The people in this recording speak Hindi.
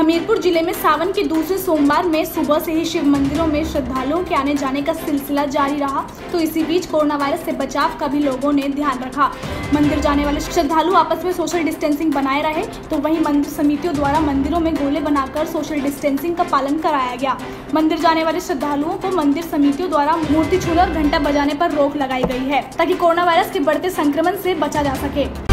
हमीरपुर जिले में सावन के दूसरे सोमवार में सुबह से ही शिव मंदिरों में श्रद्धालुओं के आने जाने का सिलसिला जारी रहा। तो इसी बीच कोरोना वायरस से बचाव का भी लोगों ने ध्यान रखा। मंदिर जाने वाले श्रद्धालु आपस में सोशल डिस्टेंसिंग बनाए रहे, तो वहीं मंदिर समितियों द्वारा मंदिरों में गोले बनाकर सोशल डिस्टेंसिंग का पालन कराया गया। मंदिर जाने वाले श्रद्धालुओं को मंदिर समितियों द्वारा मूर्ति छूने और घंटा बजाने पर रोक लगाई गई है, ताकि कोरोना वायरस के बढ़ते संक्रमण से बचा जा सके।